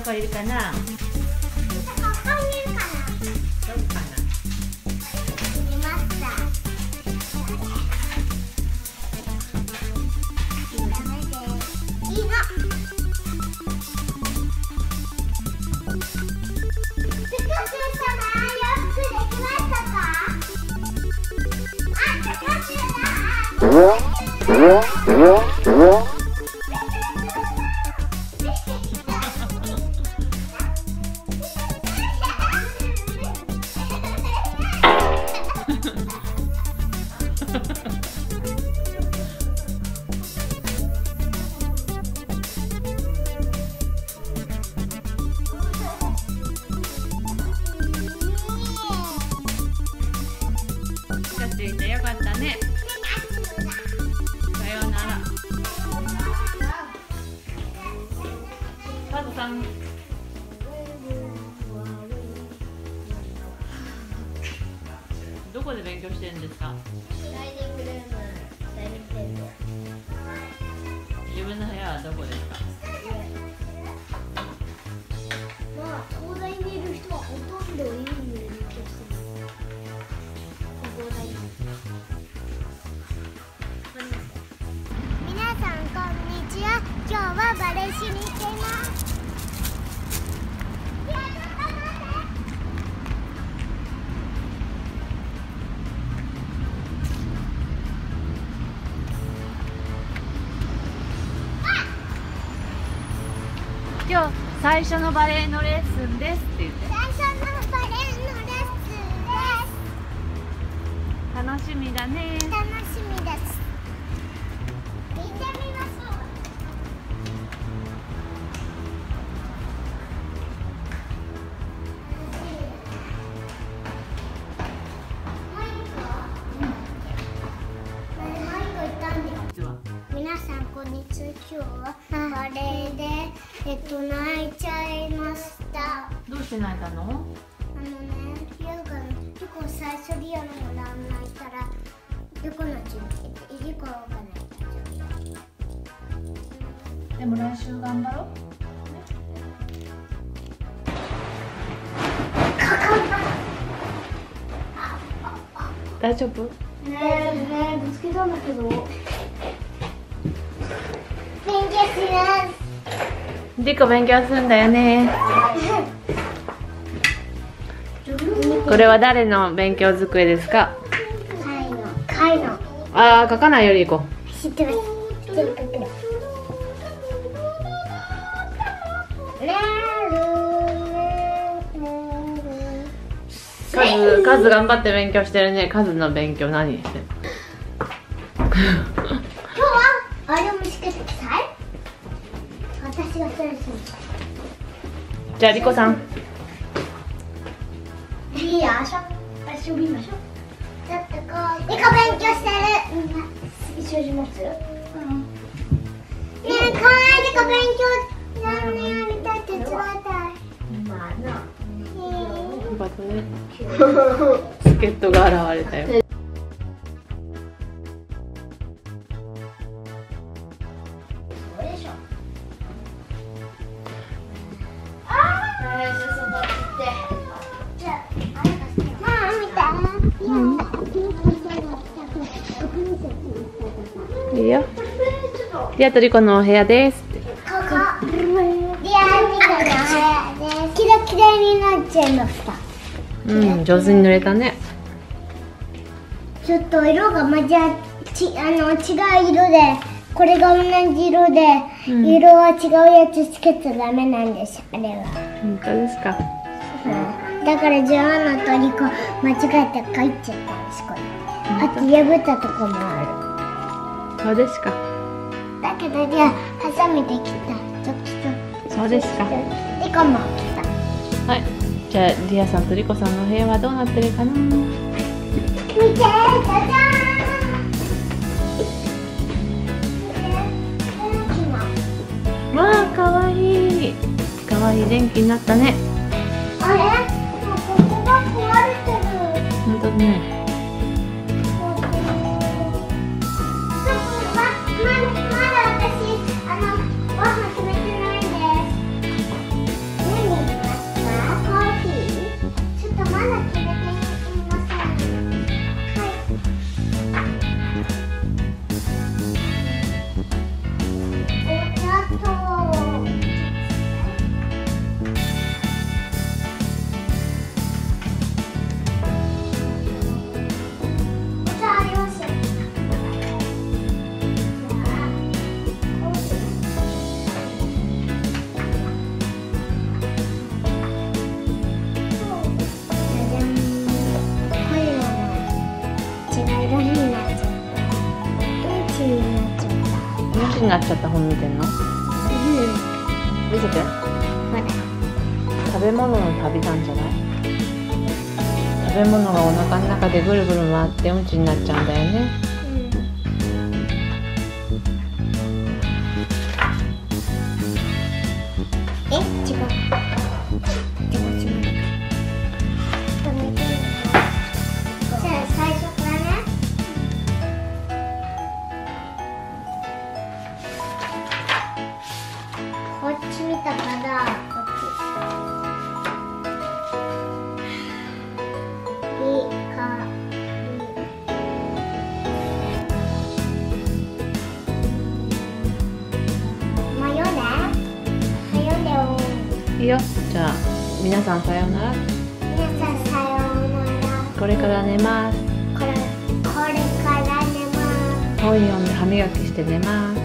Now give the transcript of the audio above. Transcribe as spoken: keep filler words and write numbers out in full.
こいるかな。 ここにいるかな。 どうかな。 いました。ダメです。いいの。ピカチュウ様、よくできましたか。あ、ピカチュウだ。 ピカチュウいてよかったね。さようなら。カズさん。どこで勉強してるんですか。 ライディングルーム、ライディングルーム。 自分の部屋はどこですか。 まあ、東大にいる人はほとんどいいんで勉強してます。東大に。皆さんこんにちは。今日はバレーしに行っています。いや、ちょっと待って。 今日最初のバレエのレッスンですって言って。 最初のバレーのレッスン楽しみだね。 です。楽しみです。見てみましょう。もう一個。もう一個言ったんだよ。 実は。 皆さんこんにちは。今日はバレエでえっと泣いちゃいました。 どうして泣いたの？ あのね、リアがリコ最初リアのラン泣いたらリコの準備リコが泣いた準備。 でも来週頑張ろう。大丈夫？ ねえねえぶつけたんだけど。勉強します。 リコ勉強するんだよね。これは誰の勉強机ですか？ カイのカイの。 ああ、書かないよリコ。 知ってます。知ってる書くの。 カズ、カズ頑張って勉強してるね。カズの勉強何してる？ 今日はあれを見つけてください。私がそれする。 じゃあリコさん。 いいよ、遊びましょう。ちょっとこう、リコ勉強してる。一緒にします。うん。ねえ、かわいいリコ勉強。何やりたい、手伝いたい。まあな。 バトね。助っ人が現れたよ。いいよ。リアとリコのお部屋ですって。 ここ、リアミカの部屋です。キラキラになっちゃいました。 うん、上手に塗れたね。 ちょっと色がまじゃちあの違う色で、これが同じ色で、うん、色は違うやつつけちゃダメなんです。あれは。 本当ですか。 うん、だからジョアナとリコ間違えて書いちゃったんですこれ。あと破ったとこもある。 そうですか。 だけどじゃあハサミで切った。ちょっとそうですか。 リコも切った。 はい。じゃあリアさんとリコさんの部屋はどうなってるかな。見て、じゃじゃーん。わあ、かわいい。かわいい電気になったね。 あれ？もうここが壊れてる。 本当ね。 ちになっちゃった本見てんの？ うん見せて。 まだ食べ物の旅なんじゃない？食べ物がお腹の中でぐるぐる回ってうんちになっちゃうんだよね。 え、違う。違う違う。じゃあ最初からね。こっち見たからこっち。いか迷うね。迷うねよ。 いいよ。じゃあ皆さんさようなら。 皆さんさようなら。 これから寝ます。 これこれから寝ます。 本読んで歯磨きして寝ます。